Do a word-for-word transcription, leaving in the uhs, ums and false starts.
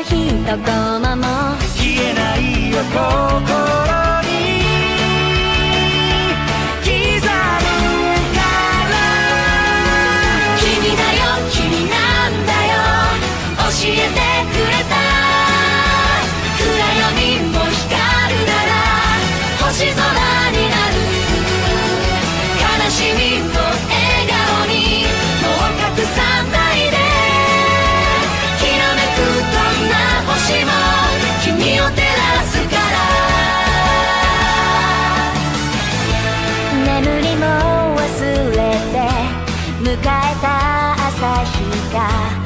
一コマも消えないよ心に刻むから君だよ君なんだよ教えてくれた暗闇も光るなら星空になる悲しみも笑顔にもう隠さないできらめくどんな星も君を照らすから眠りも忘れて迎えた朝日が